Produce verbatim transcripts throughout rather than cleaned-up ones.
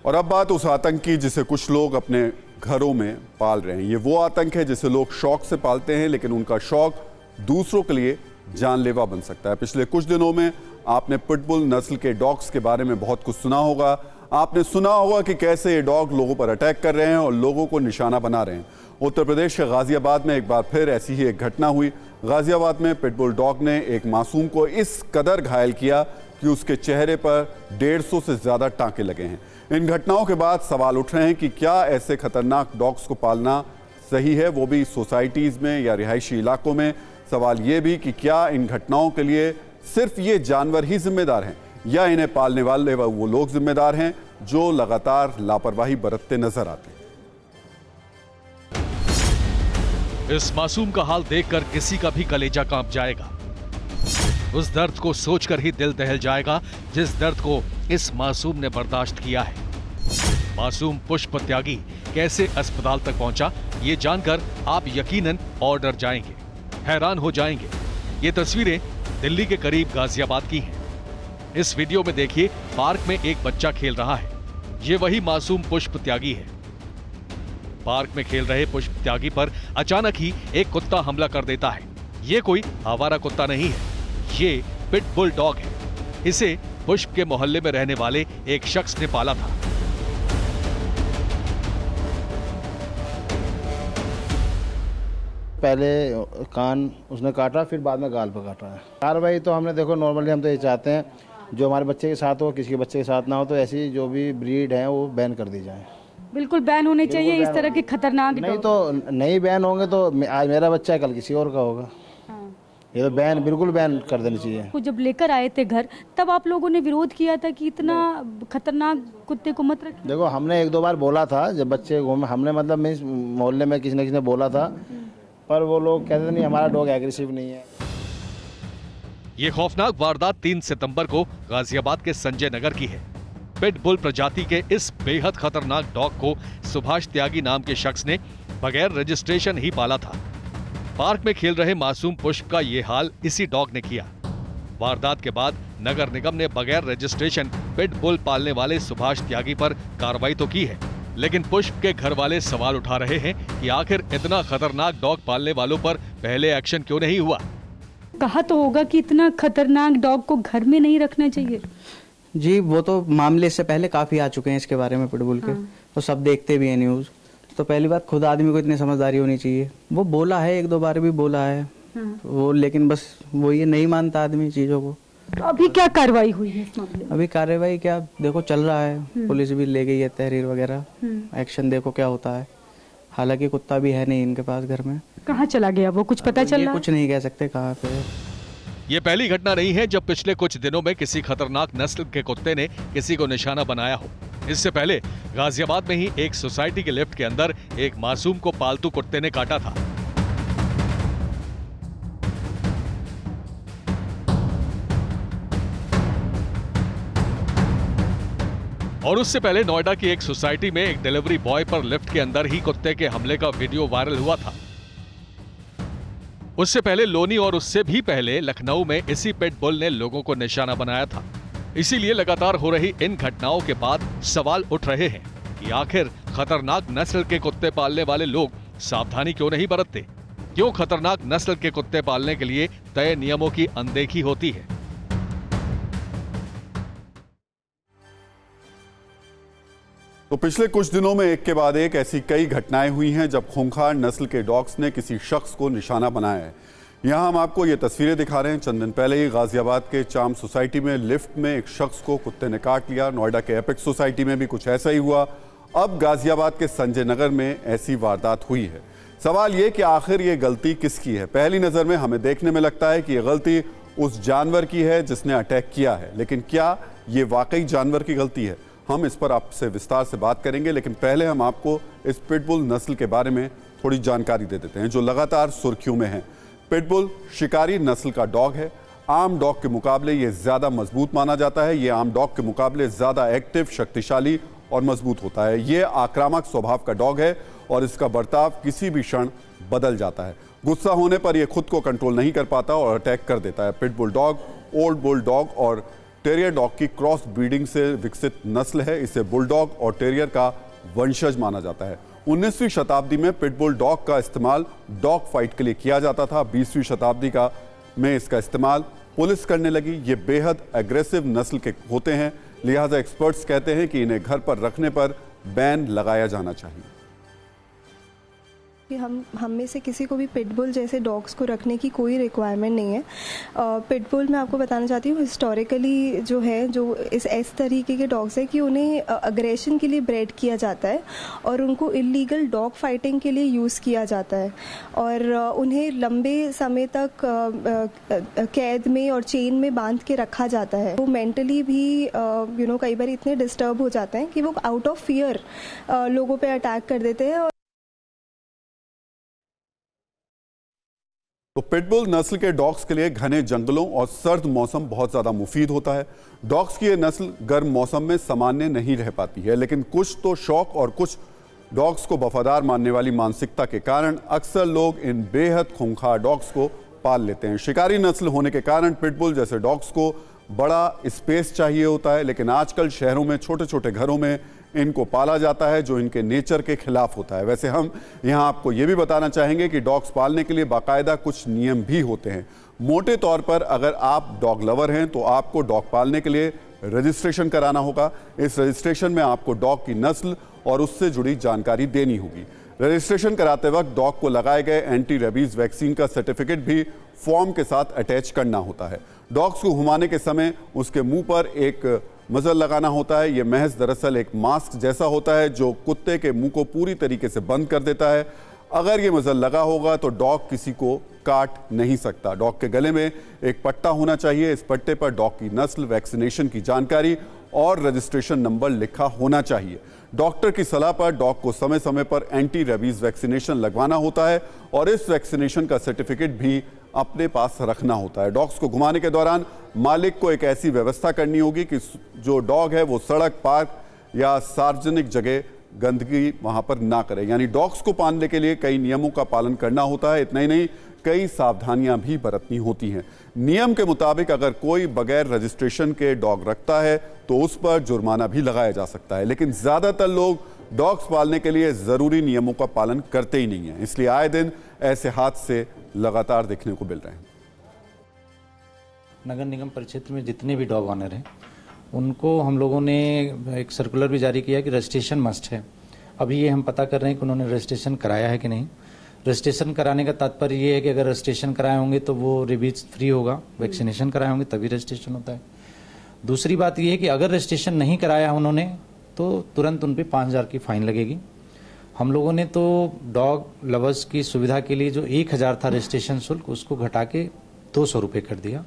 और अब बात उस आतंक की जिसे कुछ लोग अपने घरों में पाल रहे हैं। ये वो आतंक है जिसे लोग शौक से पालते हैं, लेकिन उनका शौक दूसरों के लिए जानलेवा बन सकता है। पिछले कुछ दिनों में आपने पिटबुल नस्ल के डॉग्स के बारे में बहुत कुछ सुना होगा। आपने सुना होगा कि कैसे ये डॉग लोगों पर अटैक कर रहे हैं और लोगों को निशाना बना रहे हैं। उत्तर प्रदेश के गाजियाबाद में एक बार फिर ऐसी ही एक घटना हुई। गाजियाबाद में पिटबुल डॉग ने एक मासूम को इस कदर घायल किया कि उसके चेहरे पर डेढ़ सौ से ज़्यादा टाँके लगे हैं। इन घटनाओं के बाद सवाल उठ रहे हैं कि क्या ऐसे खतरनाक डॉग्स को पालना सही है, वो भी सोसाइटीज़ में या रिहायशी इलाकों में। सवाल ये भी कि क्या इन घटनाओं के लिए सिर्फ ये जानवर ही जिम्मेदार हैं या इन्हें पालने वाले वो लोग जिम्मेदार हैं जो लगातार लापरवाही बरतते नजर आते हैं। इस मासूम का हाल देखकर किसी का भी कलेजा कांप जाएगा। उस दर्द को सोचकर ही दिल दहल जाएगा जिस दर्द को इस मासूम ने बर्दाश्त किया है। मासूम पुष्प त्यागी कैसे अस्पताल तक पहुंचा, ये जानकर आप यकीनन और डर जाएंगे, हैरान हो जाएंगे। ये तस्वीरें दिल्ली के करीब गाजियाबाद की हैं। इस वीडियो में देखिए, पार्क में एक बच्चा खेल रहा है। ये वही मासूम पुष्प त्यागी है। पार्क में खेल रहे पुष्प त्यागी पर अचानक ही एक कुत्ता हमला कर देता है। ये कोई आवारा कुत्ता नहीं है, ये पिटबुल डॉग है। इसे पुष्प के मोहल्ले में रहने वाले एक शख्स ने पाला था। पहले कान उसने काटा, फिर बाद में गाल पर काटा है। कार्रवाई तो हमने देखो, नॉर्मली हम तो ये चाहते हैं जो हमारे बच्चे के साथ हो, किसी के बच्चे के साथ ना हो, तो ऐसी जो भी ब्रीड है वो बैन कर दी जाए। बिल्कुल बैन होने चाहिए इस तरह के खतरनाक। नहीं तो नहीं बैन होंगे तो आज मेरा बच्चा है, कल किसी और का होगा। हाँ। ये तो बैन, बिल्कुल बैन कर देनी चाहिए। जब लेकर आए थे घर, तब आप लोगों ने विरोध किया था कि इतना खतरनाक कुत्ते को मत रखिए। देखो, हमने एक दो बार बोला था जब बच्चे घूमे, हमने मतलब मोहल्ले में किसी न किसी ने बोला था, पर वो लोग कहते थे नहीं हमारा डॉग एग्रेसिव नहीं है। ये खौफनाक वारदात तीन सितंबर को गाजियाबाद के संजय नगर की है। पिटबुल प्रजाति के इस बेहद खतरनाक डॉग को सुभाष त्यागी नाम के शख्स ने बगैर रजिस्ट्रेशन ही पाला था। पार्क में खेल रहे मासूम पुष्प का ये हाल इसी डॉग ने किया। वारदात के बाद नगर निगम ने बगैर रजिस्ट्रेशन पिटबुल पालने वाले सुभाष त्यागी पर कार्रवाई तो की है, लेकिन पुष्प के घर वाले सवाल उठा रहे हैं कि आखिर इतना खतरनाक डॉग पालने वालों पर पहले एक्शन क्यों नहीं हुआ। कहा तो होगा कि इतना खतरनाक डॉग को घर में नहीं रखना चाहिए। जी, वो तो मामले से पहले काफी आ चुके हैं इसके बारे में पिटबुल के। हाँ। तो सब देखते भी हैं न्यूज। तो पहली बात, खुद आदमी को इतनी समझदारी होनी चाहिए। वो बोला है, एक दो बार भी बोला है। हाँ। वो लेकिन बस वो ये नहीं मानता आदमी चीजों को। तो अभी क्या कार्रवाई हुई है इस मामले में? अभी कार्रवाई क्या, देखो चल रहा है, पुलिस भी ले गई है तहरीर वगैरह, एक्शन देखो क्या होता है। हालांकि कुत्ता भी है नहीं इनके पास घर में। कहाँ चला गया वो, कुछ पता चला? कुछ नहीं कह सकते कहाँ पे। ये पहली घटना नहीं है जब पिछले कुछ दिनों में किसी खतरनाक नस्ल के कुत्ते ने किसी को निशाना बनाया हो। इससे पहले गाजियाबाद में ही एक सोसाइटी के लिफ्ट के अंदर एक मासूम को पालतू कुत्ते ने काटा था। और उससे पहले नोएडा की एक सोसाइटी में एक डिलीवरी बॉय पर लिफ्ट के अंदर ही कुत्ते के हमले का वीडियो वायरल हुआ था। उससे पहले लोनी और उससे भी पहले लखनऊ में इसी पिटबुल ने लोगों को निशाना बनाया था। इसीलिए लगातार हो रही इन घटनाओं के बाद सवाल उठ रहे हैं कि आखिर खतरनाक नस्ल के कुत्ते पालने वाले लोग सावधानी क्यों नहीं बरतते? क्यों खतरनाक नस्ल के कुत्ते पालने के लिए तय नियमों की अनदेखी होती है? तो पिछले कुछ दिनों में एक के बाद एक ऐसी कई घटनाएं हुई हैं जब खूंखार नस्ल के डॉग्स ने किसी शख्स को निशाना बनाया है। यहां हम आपको ये तस्वीरें दिखा रहे हैं। चंद दिन पहले ही गाजियाबाद के चाम सोसाइटी में लिफ्ट में एक शख्स को कुत्ते ने काट लिया। नोएडा के एपेक्स सोसाइटी में भी कुछ ऐसा ही हुआ। अब गाजियाबाद के संजय नगर में ऐसी वारदात हुई है। सवाल ये कि आखिर ये गलती किसकी है? पहली नज़र में हमें देखने में लगता है कि ये गलती उस जानवर की है जिसने अटैक किया है, लेकिन क्या ये वाकई जानवर की गलती है? हम इस पर आपसे विस्तार से बात करेंगे, लेकिन पहले हम आपको इस पिटबुल नस्ल के बारे में थोड़ी जानकारी दे देते हैं जो लगातार सुर्खियों में है। पिटबुल शिकारी नस्ल का डॉग है। आम डॉग के मुकाबले ये ज़्यादा मजबूत माना जाता है। ये आम डॉग के मुकाबले ज़्यादा एक्टिव, शक्तिशाली और मजबूत होता है। ये आक्रामक स्वभाव का डॉग है और इसका बर्ताव किसी भी क्षण बदल जाता है। गुस्सा होने पर यह खुद को कंट्रोल नहीं कर पाता और अटैक कर देता है। Pitbull dog old bull dog और टेरियर डॉग की क्रॉस ब्रीडिंग से विकसित नस्ल है। इसे बुलडॉग और टेरियर का वंशज माना जाता है। उन्नीसवीं शताब्दी में पिटबुल डॉग का इस्तेमाल डॉग फाइट के लिए किया जाता था। बीसवीं शताब्दी का में इसका इस्तेमाल पुलिस करने लगी। ये बेहद एग्रेसिव नस्ल के होते हैं, लिहाजा एक्सपर्ट्स कहते हैं कि इन्हें घर पर रखने पर बैन लगाया जाना चाहिए। कि हम हम में से किसी को भी पिटबुल जैसे डॉग्स को रखने की कोई रिक्वायरमेंट नहीं है। पिटबुल मैं आपको बताना चाहती हूँ, हिस्टोरिकली जो है जो इस इस तरीके के डॉग्स है कि उन्हें अग्रेशन के लिए ब्रेड किया जाता है और उनको इलीगल डॉग फाइटिंग के लिए यूज़ किया जाता है और उन्हें लंबे समय तक कैद में और चेन में बांध के रखा जाता है। वो मेंटली भी यू नो कई बार इतने डिस्टर्ब हो जाते हैं कि वो आउट ऑफ फियर लोगों पे अटैक कर देते हैं। तो पिटबुल नस्ल के डॉग्स के लिए घने जंगलों और सर्द मौसम बहुत ज़्यादा मुफीद होता है। डॉग्स की ये नस्ल गर्म मौसम में सामान्य नहीं रह पाती है, लेकिन कुछ तो शौक और कुछ डॉग्स को वफादार मानने वाली मानसिकता के कारण अक्सर लोग इन बेहद खूंखार डॉग्स को पाल लेते हैं। शिकारी नस्ल होने के कारण पिटबुल जैसे डॉग्स को बड़ा स्पेस चाहिए होता है, लेकिन आजकल शहरों में छोटे छोटे घरों में इनको पाला जाता है, जो इनके नेचर के खिलाफ होता है। वैसे हम यहाँ आपको ये भी बताना चाहेंगे कि डॉग्स पालने के लिए बाकायदा कुछ नियम भी होते हैं। मोटे तौर पर अगर आप डॉग लवर हैं तो आपको डॉग पालने के लिए रजिस्ट्रेशन कराना होगा। इस रजिस्ट्रेशन में आपको डॉग की नस्ल और उससे जुड़ी जानकारी देनी होगी। रजिस्ट्रेशन कराते वक्त डॉग को लगाए गए एंटी रेबीज वैक्सीन का सर्टिफिकेट भी फॉर्म के साथ अटैच करना होता है। डॉग्स को घुमाने के समय उसके मुंह पर एक मजल लगाना होता है। यह महज दरअसल एक मास्क जैसा होता है जो कुत्ते के मुंह को पूरी तरीके से बंद कर देता है। अगर ये मजल लगा होगा तो डॉग किसी को काट नहीं सकता। डॉग के गले में एक पट्टा होना चाहिए। इस पट्टे पर डॉग की नस्ल, वैक्सीनेशन की जानकारी और रजिस्ट्रेशन नंबर लिखा होना चाहिए। डॉक्टर की सलाह पर डॉग को समय समय पर एंटी रेबीज वैक्सीनेशन लगवाना होता है और इस वैक्सीनेशन का सर्टिफिकेट भी अपने पास रखना होता है। डॉग्स को घुमाने के दौरान मालिक को एक ऐसी व्यवस्था करनी होगी कि जो डॉग है वो सड़क, पार्क या सार्वजनिक जगह गंदगी वहां पर ना करे। यानी डॉग्स को पालने के लिए कई नियमों का पालन करना होता है। इतना ही नहीं, कई सावधानियां भी बरतनी होती हैं। नियम के मुताबिक अगर कोई बगैर रजिस्ट्रेशन के डॉग रखता है तो उस पर जुर्माना भी लगाया जा सकता है, लेकिन ज्यादातर लोग डॉग्स पालने के लिए जरूरी नियमों का पालन करते ही नहीं है। इसलिए आए दिन ऐसे हादसे लगातार देखने को मिल रहे हैं। नगर निगम परिक्षेत्र में जितने भी डॉग ऑनर हैं उनको हम लोगों ने एक सर्कुलर भी जारी किया कि रजिस्ट्रेशन मस्ट है। अभी ये हम पता कर रहे हैं कि उन्होंने रजिस्ट्रेशन कराया है कि नहीं। रजिस्ट्रेशन कराने का तात्पर्य ये है कि अगर रजिस्ट्रेशन कराए होंगे तो वो रेबीज फ्री होगा, वैक्सीनेशन कराए होंगे तभी रजिस्ट्रेशन होता है। दूसरी बात ये है कि अगर रजिस्ट्रेशन नहीं कराया उन्होंने तो तुरंत उन पर पाँच हज़ार की फाइन लगेगी। हम लोगों ने तो डॉग लवर्स की सुविधा के लिए जो एक हज़ार था रजिस्ट्रेशन शुल्क उसको घटा के दो सौ रुपये कर दिया।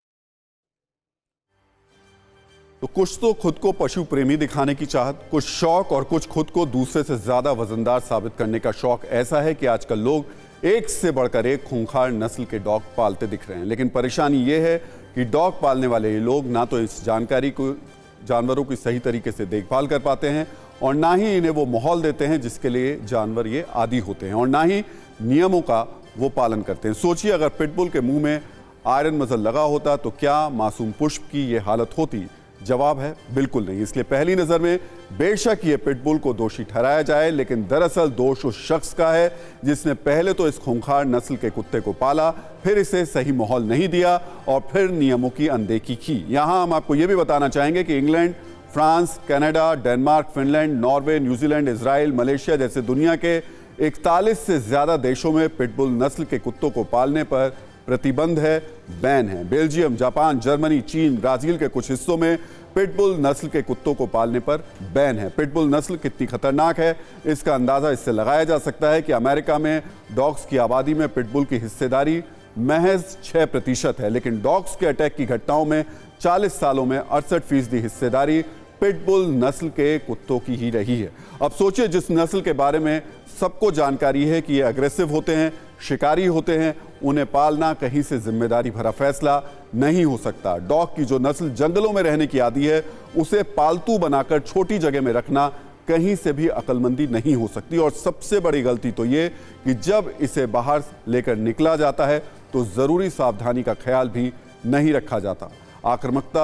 तो कुछ तो खुद को पशु प्रेमी दिखाने की चाहत, कुछ शौक और कुछ खुद को दूसरे से ज्यादा वजनदार साबित करने का शौक ऐसा है कि आजकल लोग एक से बढ़कर एक खूंखार नस्ल के डॉग पालते दिख रहे हैं। लेकिन परेशानी यह है कि डॉग पालने वाले ये लोग ना तो इस जानकारी को जानवरों की सही तरीके से देखभाल कर पाते हैं और ना ही इन्हें वो माहौल देते हैं जिसके लिए जानवर ये आदी होते हैं, और ना ही नियमों का वो पालन करते हैं। सोचिए अगर पिटबुल के मुंह में आयरन मजल लगा होता तो क्या मासूम पुष्प की ये हालत होती? जवाब है बिल्कुल नहीं। इसलिए पहली नजर में बेशक ये पिटबुल को दोषी ठहराया जाए, लेकिन दरअसल दोष उस शख्स का है जिसने पहले तो इस खूंखार नस्ल के कुत्ते को पाला, फिर इसे सही माहौल नहीं दिया और फिर नियमों की अनदेखी की। यहां हम आपको यह भी बताना चाहेंगे कि England, France, Canada, Denmark, Finland, Norway, New Zealand, Israel, Malaysia जैसे दुनिया के इकतालीस से ज्यादा देशों में पिटबुल नस्ल के कुत्तों को पालने पर प्रतिबंध है, बैन है। बेल्जियम, जापान, जर्मनी, चीन, ब्राजील के कुछ हिस्सों में पिटबुल नस्ल के कुत्तों को पालने पर बैन है। पिटबुल नस्ल कितनी खतरनाक है इसका अंदाजा इससे लगाया जा सकता है कि अमेरिका में डॉग्स की आबादी में पिटबुल की हिस्सेदारी महज छह प्रतिशत है, लेकिन डॉग्स के अटैक की घटनाओं में चालीस सालों में अड़सठ फीसदी हिस्सेदारी पिटबुल नस्ल के कुत्तों की ही रही है। अब सोचिए, जिस नस्ल के बारे में सबको जानकारी है कि ये अग्रेसिव होते हैं, शिकारी होते हैं, उन्हें पालना कहीं से जिम्मेदारी भरा फैसला नहीं हो सकता। डॉग की जो नस्ल जंगलों में रहने की आदी है उसे पालतू बनाकर छोटी जगह में रखना कहीं से भी अक्लमंदी नहीं हो सकती। और सबसे बड़ी गलती तो ये कि जब इसे बाहर लेकर निकला जाता है तो जरूरी सावधानी का ख्याल भी नहीं रखा जाता। आक्रामकता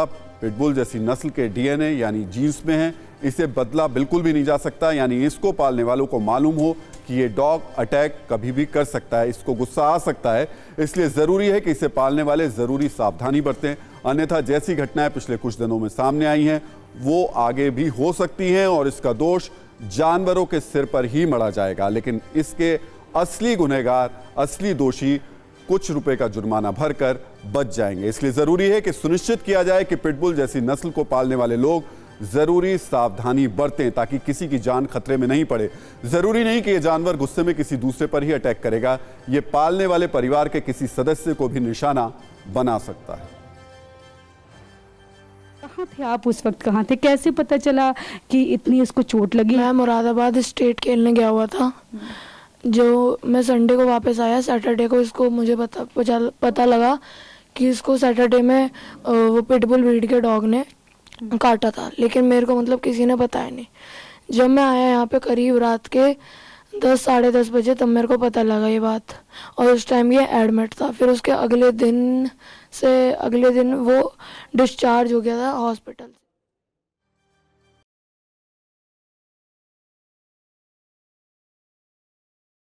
पिटबुल जैसी नस्ल के डीएनए यानी जीन्स में है, इसे बदला बिल्कुल भी नहीं जा सकता। यानी इसको पालने वालों को मालूम हो कि ये डॉग अटैक कभी भी कर सकता है, इसको गुस्सा आ सकता है, इसलिए ज़रूरी है कि इसे पालने वाले ज़रूरी सावधानी बरतें। अन्यथा जैसी घटनाएं पिछले कुछ दिनों में सामने आई हैं वो आगे भी हो सकती हैं और इसका दोष जानवरों के सिर पर ही मढ़ा जाएगा। लेकिन इसके असली गुनहगार, असली दोषी कुछ रुपए का जुर्माना भरकर बच जाएंगे। इसलिए जरूरी है कि सुनिश्चित किया जाए कि पिटबुल जैसी नस्ल को पालने वाले लोग जरूरी सावधानी बरतें ताकि किसी की जान खतरे में नहीं पड़े। जरूरी नहीं कि यह जानवर गुस्से में किसी दूसरे पर ही अटैक करेगा, यह पालने वाले परिवार के किसी सदस्य को भी निशाना बना सकता है। कहाँ थे आप उस वक्त, कहाँ थे, कैसे पता चला कि इतनी इसको चोट लगी? मैं मुरादाबाद स्टेट खेलने गया हुआ था। जो मैं संडे को वापस आया, सैटरडे को इसको मुझे पता पता लगा कि इसको सैटरडे में वो पिटबुल ब्रीड के डॉग ने काटा था, लेकिन मेरे को मतलब किसी ने बताया नहीं। जब मैं आया यहाँ पे करीब रात के दस साढ़े दस बजे तब मेरे को पता लगा ये बात, और उस टाइम ये एडमिट था। फिर उसके अगले दिन से अगले दिन वो डिस्चार्ज हो गया था हॉस्पिटल।